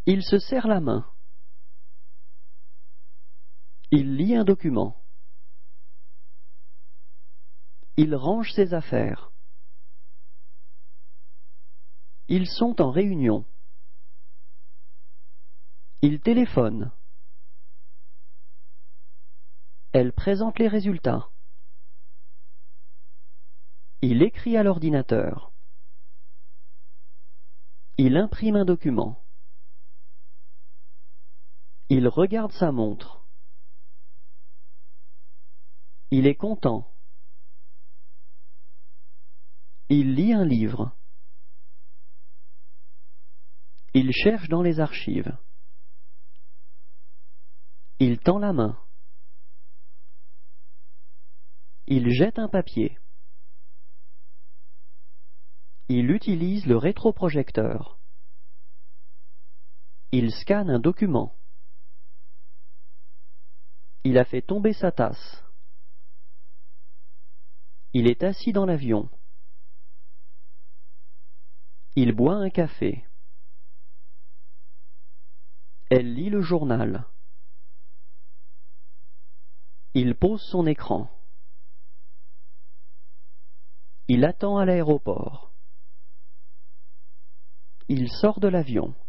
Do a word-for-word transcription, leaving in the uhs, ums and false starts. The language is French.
Il se serre la main. Il lit un document. Il range ses affaires. Ils sont en réunion. Il téléphone. Elle présente les résultats. Il écrit à l'ordinateur. Il imprime un document. Il regarde sa montre. Il est content. Il lit un livre. Il cherche dans les archives. Il tend la main. Il jette un papier. Il utilise le rétroprojecteur. Il scanne un document. Il a fait tomber sa tasse. Il est assis dans l'avion. Il boit un café. Elle lit le journal. Il pose son écran. Il attend à l'aéroport. Il sort de l'avion.